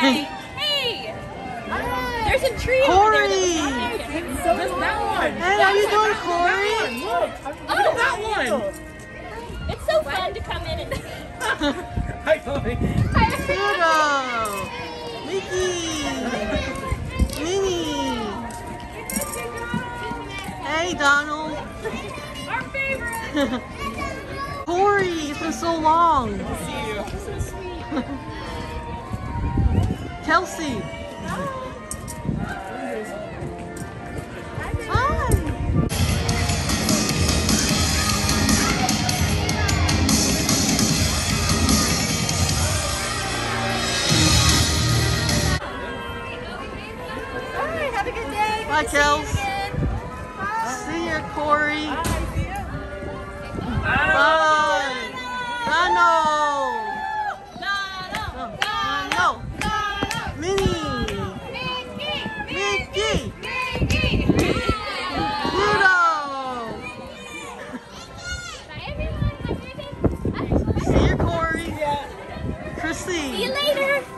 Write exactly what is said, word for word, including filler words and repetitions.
Hey! There's a tree Corey! over there. It's so that one. Hey, how you doing, Corey? Look, Oh, that one. It's so fun to come in and... Hi, Chloe. Pluto! Mickey! Minnie! Hey, Donald! Our favorite! Corey, it's been so long! See you. So sweet. Kelsey! Have a good day. Bye, Kels. See ya, Corey. Bye. Donald. Donald. Minnie. Mickey. Pluto. See ya, Corey. Chrissy. See you later.